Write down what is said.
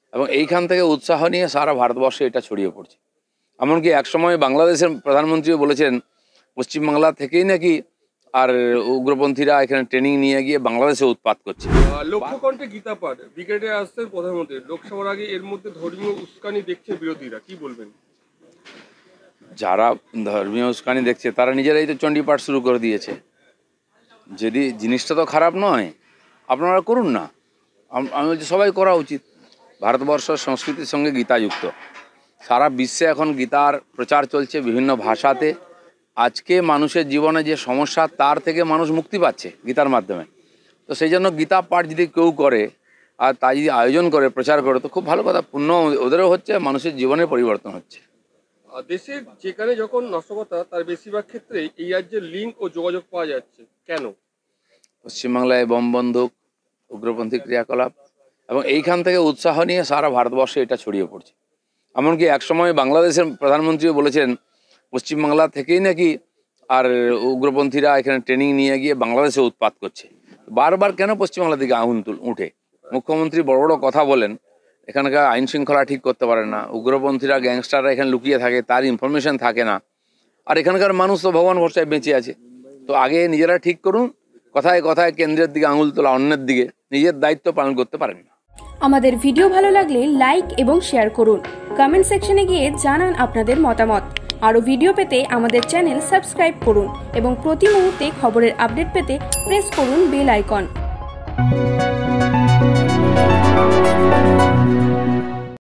এবং এইখান থেকে উৎসাহ নিয়ে সারা ভারতবর্ষে এটা ছড়িয়ে পড়ছে। এমনকি একসময় বাংলাদেশের প্রধানমন্ত্রীও বলেছেন পশ্চিমবাংলা থেকেই নাকি আর উগ্রপন্থীরা এখানে ট্রেনিং নিয়ে গিয়ে বাংলাদেশে উৎপাত করছে। লক্ষ্যকণ্ঠে গীতা পাঠ ব্রিগেডে আসছেন প্রধানমন্ত্রী, লোকসভার আগে এর মধ্যে ধর্মীয় উস্কানি দেখছে বিরোধীরা, কি বলবেন? যারা ধর্মীয় উস্কানি দেখছে তারা নিজেরাই তো চণ্ডীপাঠ শুরু করে দিয়েছে। যদি জিনিসটা তো খারাপ নয়, আপনারা করুন না। আমি বলছি সবাই করা উচিত। ভারতবর্ষের সংস্কৃতির সঙ্গে গীতা যুক্ত। সারা বিশ্বে এখন গীতার প্রচার চলছে বিভিন্ন ভাষাতে। আজকে মানুষের জীবনে যে সমস্যা তার থেকে মানুষ মুক্তি পাচ্ছে গীতার মাধ্যমে। তো সেই জন্য গীতা পাঠ যদি কেউ করে আর তাই যদি আয়োজন করে প্রচার করে তো খুব ভালো কথা, পুণ্য ওদেরও হচ্ছে, মানুষের জীবনে পরিবর্তন হচ্ছে। দেশের যেখানে যখন নাশকতা তার বেশিরভাগ ক্ষেত্রে এই রাজ্যের লিঙ্ক ও যোগাযোগ পাওয়া যাচ্ছে, কেন? পশ্চিমবাংলায় বোম বন্দুক, উগ্রপন্থী ক্রিয়াকলাপ এবং এইখান থেকে উৎসাহ নিয়ে সারা ভারতবর্ষে এটা ছড়িয়ে পড়ছে। এমনকি একসময় বাংলাদেশের প্রধানমন্ত্রীও বলেছেন পশ্চিমবাংলা থেকেই নাকি আর উগ্রপন্থীরা এখানে ট্রেনিং নিয়ে গিয়ে বাংলাদেশে উৎপাত করছে। বারবার কেন পশ্চিমবাংলা থেকে আগুন উঠে? মুখ্যমন্ত্রী বড় বড় কথা বলেন, এখানকার আইন শৃঙ্খলা ঠিক করতে পারেন না, উগ্রপন্থীরা গ্যাংস্টাররা এখানে লুকিয়ে থাকে, তার ইনফরমেশন থাকে না। আর এখানকার মানুষ তো ভগবান ভরসায় বেঁচে আছে। তো আগে নিজেরা ঠিক করুন, কথায় কথায় কেন্দ্রের দিকে আঙুল তোলা অন্যের দিকে, নিজের দায়িত্ব পালন করতে পারেন না। আমাদের ভিডিও ভালো লাগলে লাইক এবং শেয়ার করুন। কমেন্ট সেকশনে গিয়ে জানান আপনাদের মতামত। আরও ভিডিও পেতে আমাদের চ্যানেল সাবস্ক্রাইব করুন এবং প্রতি মুহূর্তে খবরের আপডেট পেতে প্রেস করুন বেল আইকন।